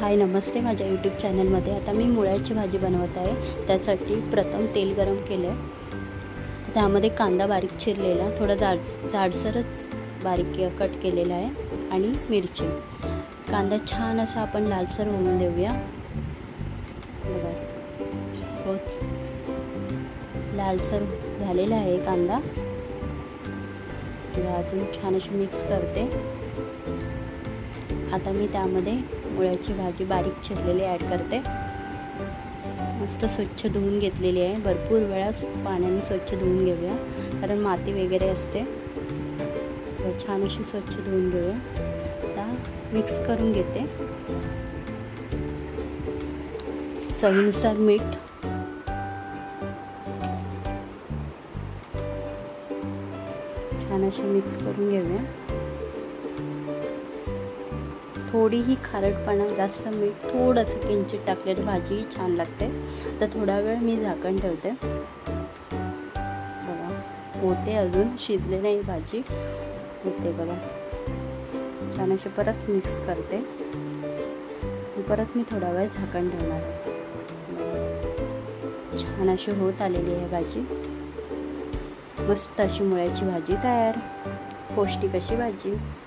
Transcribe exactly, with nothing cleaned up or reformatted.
हाय नमस्ते माझ्या यूट्यूब चॅनलमध्ये। आता मी मुळ्याची भाजी बनवत आहे। त्यासाठी प्रथम तेल गरम केले, त्यामध्ये कांदा बारीक चिरलेला, थोडा जाड जाडसरच बारीक कट केलेला आहे आणि मिरची। कांदा छान असा आपण लालसर होऊन देऊया। बघा होच लालसर झालेला आहे कांदा। अजून छान अशी मिक्स करते। आता मी त्यामध्ये मुळ्याची भाजी बारीक चिरलेली ॲड करते। मस्त स्वच्छ धुवून घेतलेली आहे। भरपूर वेळा पाण्याने स्वच्छ धुवून घेऊया, कारण माती वगैरे असते। छान अशी स्वच्छ धुवून घेऊया। आता मिक्स करून घेते। चवीनुसार मीठ, छान अशी मिक्स करून घेऊया। थोडीही खारटपणा, जास्त मीठ थोडंसं किंचित टाकलेलं भाजी छान लागते। तर थोडा वेळ मी झाकण ठेवते। बघा होते, अजून शिजले नाही भाजी, होते बघा। छान अशी परत मिक्स करते। परत मी थोडा वेळ झाकण ठेवणार आहे। छान अशी होत आलेली आहे भाजी। मस्त अशी मुळ्याची भाजी तयार, पौष्टिक अशी भाजी।